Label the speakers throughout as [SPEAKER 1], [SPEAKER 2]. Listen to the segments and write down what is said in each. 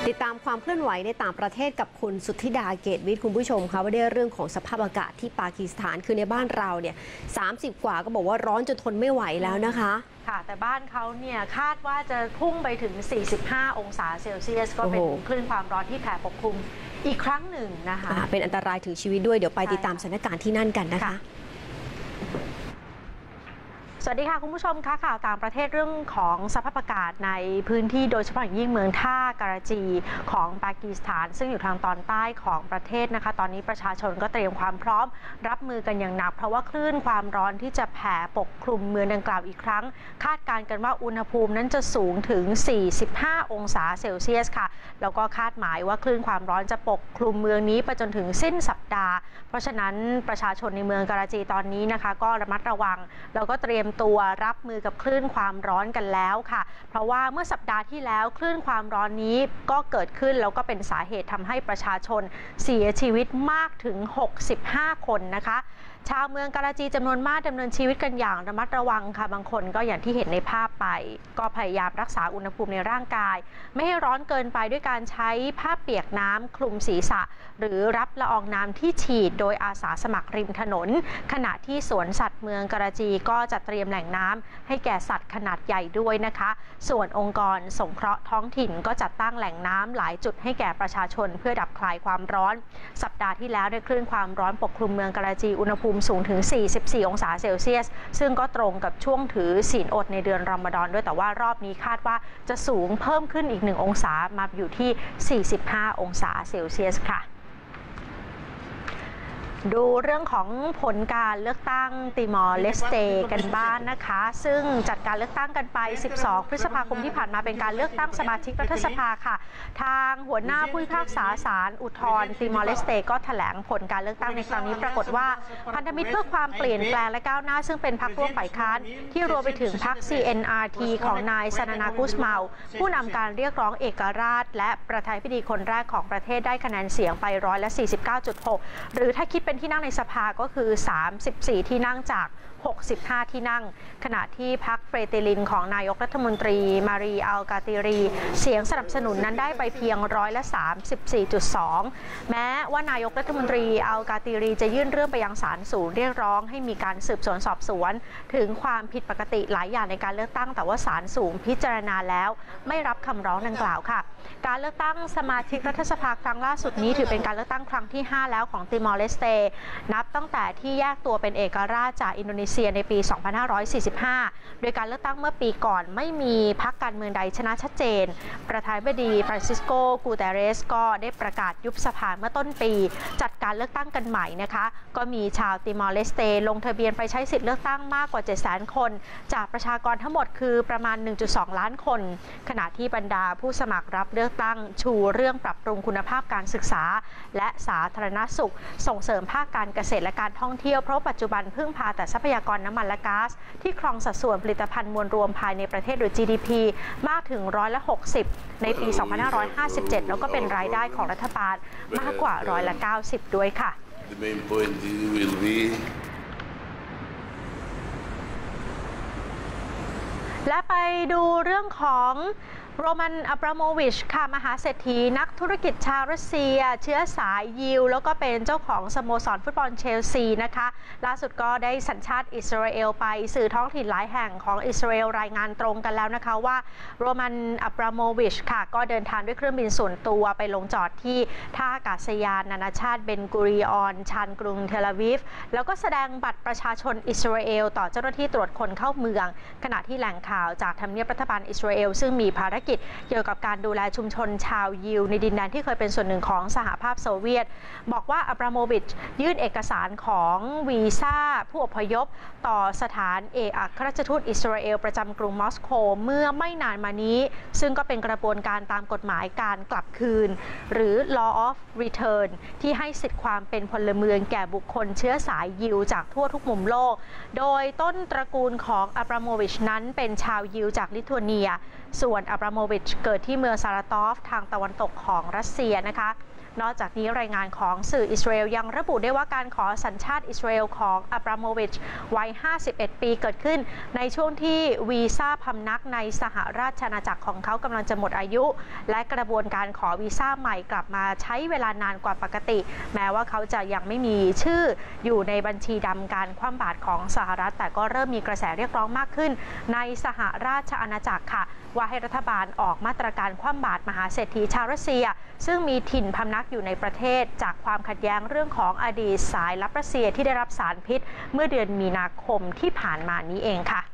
[SPEAKER 1] ติดตามความเคลื่อนไหวในต่างประเทศกับคุณสุทธิดาเกตวิทย์คุณผู้ชมคะว่าได้เรื่องของสภาพอากาศที่ปากีสถานคือในบ้านเราเนี่ย30 กว่าก็บอกว่าร้อนจนทนไม่ไหวแล้วนะคะ
[SPEAKER 2] ค่ะแต่บ้านเขาเนี่ยคาดว่าจะพุ่งไปถึง45 องศาเซลเซียสก็เป็นคลื่นความร้อนที่แผ่ปกคลุมอีกครั้งหนึ่งนะคะ
[SPEAKER 1] เป็นอันตรายถึงชีวิตด้วยเดี๋ยวไปติดตามสถานการณ์ที่นั่นกันนะคะ
[SPEAKER 2] สวัสดีค่ะคุณผู้ชมค่ะข่าวต่างประเทศเรื่องของสภาพอากาศในพื้นที่โดยเฉพาะอย่างยิ่งเมืองท่าการาจีของปากีสถานซึ่งอยู่ทางตอนใต้ของประเทศนะคะตอนนี้ประชาชนก็เตรียมความพร้อมรับมือกันอย่างหนักเพราะว่าคลื่นความร้อนที่จะแผ่ปกคลุมเมืองดังกล่าวอีกครั้งคาดการณ์กันว่าอุณหภูมินั้นจะสูงถึง45 องศาเซลเซียสค่ะแล้วก็คาดหมายว่าคลื่นความร้อนจะปกคลุมเมืองนี้ไปจนถึงสิ้นสัปดาห์เพราะฉะนั้นประชาชนในเมืองการาจีตอนนี้นะคะก็ระมัดระวังแล้วก็เตรียมตัวรับมือกับคลื่นความร้อนกันแล้วค่ะเพราะว่าเมื่อสัปดาห์ที่แล้วคลื่นความร้อนนี้ก็เกิดขึ้นแล้วก็เป็นสาเหตุทำให้ประชาชนเสียชีวิตมากถึง65 คนนะคะชาวเมืองการาจีจำนวนมากดำเนินชีวิตกันอย่างระมัดระวังค่ะบางคนก็อย่างที่เห็นในภาพไปก็พยายามรักษาอุณหภูมิในร่างกายไม่ให้ร้อนเกินไปด้วยการใช้ผ้าเปียกน้ำคลุมศีรษะหรือรับละอองน้ำที่ฉีดโดยอาสาสมัครริมถนนขณะที่สวนสัตว์เมืองการาจีก็จะเตรียมแหล่งน้ำให้แก่สัตว์ขนาดใหญ่ด้วยนะคะส่วนองค์กรสงเคราะห์ท้องถิ่นก็จัดตั้งแหล่งน้ำหลายจุดให้แก่ประชาชนเพื่อดับคลายความร้อนสัปดาห์ที่แล้วได้คลื่นความร้อนปกคลุมเมืองการาจีอุณหภูมิสูงถึง44 องศาเซลเซียสซึ่งก็ตรงกับช่วงถือศีลอดในเดือนรอมฎอนด้วยแต่ว่ารอบนี้คาดว่าจะสูงเพิ่มขึ้นอีก1 องศามาอยู่ที่45 องศาเซลเซียสค่ะดูเรื่องของผลการเลือกตั้งติมอร์เลสเตกันบ้างนะคะซึ่งจัดการเลือกตั้งกันไป12 พฤษภาคมที่ผ่านมาเป็นการเลือกตั้งสมาชิกรัฐสภาค่ะทางหัวหน้าผู้พิพากษาศาลอุทธรณ์ติมอร์เลสเตก็แถลงผลการเลือกตั้งในครั้งนี้ปรากฏว่าพันธมิตรเพื่อความเปลี่ยนแปลงและก้าวหน้าซึ่งเป็นพรรคร่วมฝ่ายค้านที่รวมไปถึงพรรค CNRT ของนายซานานากุสเมาผู้นำการเรียกร้องเอกราชและประธานาธิบดีคนแรกของประเทศได้คะแนนเสียงไป49.6%หรือถ้าคิดเป็นที่นั่งในสภาก็คือ34 ที่นั่งจาก65 ที่นั่งขณะที่พรรคเฟรติลินของนายกรัฐมนตรีมารีอัลกาติรีเสียงสนับสนุนนั้นได้ไปเพียง34.2%แม้ว่านายกรัฐมนตรีอัลกาติรีจะยื่นเรื่องไปยังศาลสูงเรียกร้องให้มีการสืบสวนสอบสวนถึงความผิดปกติหลายอย่างในการเลือกตั้งแต่ว่าศาลสูงพิจารณาแล้วไม่รับคำร้องดังกล่าวค่ะการเลือกตั้งสมาชิกรัฐสภาครั้งล่าสุดนี้ถือเป็นการเลือกตั้งครั้งที่ 5 แล้วของติมอร์เลสเตนับตั้งแต่ที่แยกตัวเป็นเอกราชจากอินโดนีเซียในปี 2545 โดยการเลือกตั้งเมื่อปีก่อนไม่มีพรรคการเมืองใดชนะชัดเจนประธานาธิบดีฟรานซิสโก กูเตเรสก็ได้ประกาศยุบสภาเมื่อต้นปีจัดการเลือกตั้งกันใหม่นะคะก็มีชาวติมอร์เลสเตลงทะเบียนไปใช้สิทธิเลือกตั้งมากกว่า 700,000 คนจากประชากรทั้งหมดคือประมาณ 1.2 ล้านคนขณะที่บรรดาผู้สมัครรับเลือกตั้งชูเรื่องปรับปรุงคุณภาพการศึกษาและสาธารณสุขส่งเสริมภาคการเกษตรและการท่องเที่ยวเพราะปัจจุบันพึ่งพาแต่ทรัพยากรน้ำมันและก๊าซที่ครองสัดส่วนผลิตภัณฑ์มวลรวมภายในประเทศหรือ GDP มากถึง60%ในปี 2557 แล้วก็เป็นรายได้ของรัฐบาลมากกว่า90%ด้วยค่ะ
[SPEAKER 3] The main point will be
[SPEAKER 2] และไปดูเรื่องของโรมันอับราโมวิชค่ะมหาเศรษฐีนักธุรกิจชาวรัสเซียเชื้อสายยิวแล้วก็เป็นเจ้าของสโมสรฟุตบอลเชลซีนะคะล่าสุดก็ได้สัญชาติอิสราเอลไปสื่อท้องถิ่นหลายแห่งของอิสราเอลรายงานตรงกันแล้วนะคะว่าโรมันอับราโมวิชค่ะก็เดินทางด้วยเครื่องบินส่วนตัวไปลงจอดที่ท่าอากาศยานนานาชาติเบนกูริออนชานกรุงเทลอาวีฟแล้วก็แสดงบัตรประชาชนอิสราเอลต่อเจ้าหน้าที่ตรวจคนเข้าเมืองขณะที่แหล่งข่าวจากทำเนียบรัฐบาลอิสราเอลซึ่งมีภารกิจเกี่ยวกับการดูแลชุมชนชาวยิวในดินแดนที่เคยเป็นส่วนหนึ่งของสหภาพโซเวียตบอกว่าอับราโมวิชยื่นเอกสารของวีซ่าผู้อพยพต่อสถานเอกอัครราชทูตอิสราเอลประจำกรุงมอสโกเมื่อไม่นานมานี้ซึ่งก็เป็นกระบวนการตามกฎหมายการกลับคืนหรือ law of return ที่ให้สิทธิความเป็นพลเมืองแก่บุคคลเชื้อสายยิวจากทั่วทุกมุมโลกโดยต้นตระกูลของอับราโมวิชนั้นเป็นชาวยิวจากลิทัวเนียส่วนอับราโมวิชเกิดที่เมืองซาราตอฟทางตะวันตกของรัสเซียนะคะนอกจากนี้รายงานของสื่ออิสราเอลยังระบุได้ว่าการขอสัญชาติอิสราเอลของอับราโมวิชวัย 51 ปีเกิดขึ้นในช่วงที่วีซ่าพำนักในสหราชอาณาจักรของเขากำลังจะหมดอายุและกระบวนการขอวีซ่าใหม่กลับมาใช้เวลานานกว่าปกติแม้ว่าเขาจะยังไม่มีชื่ออยู่ในบัญชีดำการคว่ำบาตรของสหรัฐแต่ก็เริ่มมีกระแสเรียกร้องมากขึ้นในสหราชอาณาจักรค่ะว่าให้รัฐบาลออกมาตรการคว่ำบาตรมหาเศรษฐีชาวรัสเซียซึ่งมีถิ่นพำนักอยู่ในประเทศจากความขัดแย้งเรื่องของอดีตสายลับรัสเซียที่ได้รับสารพิษเมื่อเดือนมีนาคมที่ผ่านมานี้เองค่ะ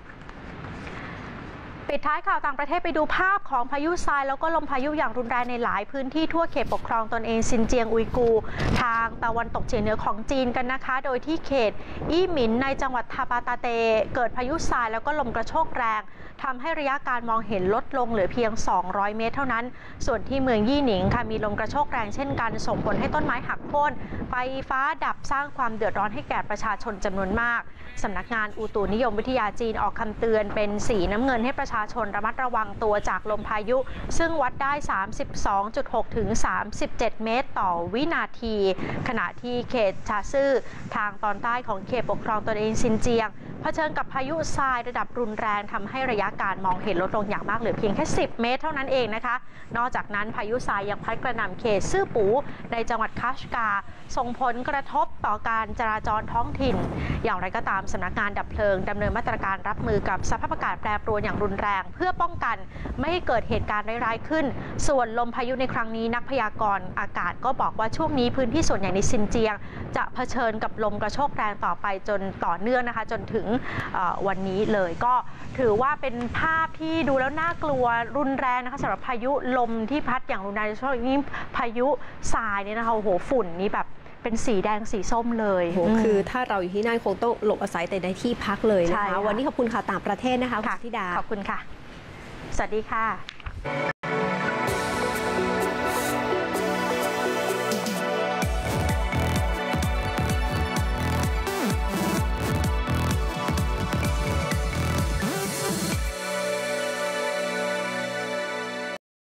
[SPEAKER 2] ปิดท้ายข่าวต่างประเทศไปดูภาพของพายุทรายแล้วก็ลมพายุอย่างรุนแรงในหลายพื้นที่ทั่วเขตปกครองตนเองซินเจียงอุยกูร์ทางตะวันตกเฉียงเหนือของจีนกันนะคะโดยที่เขตอี้หมินในจังหวัดทาบาตาเตเกิดพายุทรายแล้วก็ลมกระโชกแรงทำให้ระยะการมองเห็นลดลงเหลือเพียง200 เมตรเท่านั้นส่วนที่เมืองยี่หนิงค่ะมีลมกระโชกแรงเช่นกันส่งผลให้ต้นไม้หักโค่นไฟฟ้าดับสร้างความเดือดร้อนให้แก่ประชาชนจำนวนมากสำนักงานอุตุนิยมวิทยาจีนออกคำเตือนเป็นสีน้ำเงินให้ประชาชนระมัดระวังตัวจากลมพายุซึ่งวัดได้ 32.6 ถึง 37 เมตรต่อวินาทีขณะที่เขตชาซื่อทางตอนใต้ของเขตปกครองตนเองซินเจียงเผชิญกับพายุทรายระดับรุนแรงทำให้ระยะการมองเห็นลดลงอย่างมากเหลือเพียงแค่10 เมตรเท่านั้นเองนะคะนอกจากนั้นพายุทรายยังพัดกระหน่ำเขตซื่อปูในจังหวัดคัชกาส่งผลกระทบต่อการจราจรท้องถิ่นอย่างไรก็ตามสำนักงานดับเพลิงดำเนินมาตรการรับมือกับสภาพอากาศแปรปรวนอย่างรุนแรงเพื่อป้องกันไม่ให้เกิดเหตุการณ์ร้ายๆขึ้นส่วนลมพายุในครั้งนี้นักพยากรณ์อากาศก็บอกว่าช่วงนี้พื้นที่ส่วนใหญ่ในซินเจียงจะเผชิญกับลมกระโชกแรงต่อไปจนต่อเนื่องนะคะจนถึงวันนี้เลยก็ถือว่าเป็นภาพที่ดูแล้วน่ากลัวรุนแรงนะคะสำหรับพายุลมที่พัดอย่างรุนแรงโดยเฉพาะอย่างนี้พายุทรายเนี่ยนะคะโอ้โหฝุ่นนี้แบบเป็นสีแดงสีส้มเลย
[SPEAKER 1] คือถ้าเราอยู่ที่นั่นคงต้องหลบอาศัยแต่ในที่พักเลยนะคะวันนี้ขอบคุณข่าวต่างประเทศนะคะคุณธิดา
[SPEAKER 2] ขอบคุณค่ะสวัสดีค่ะ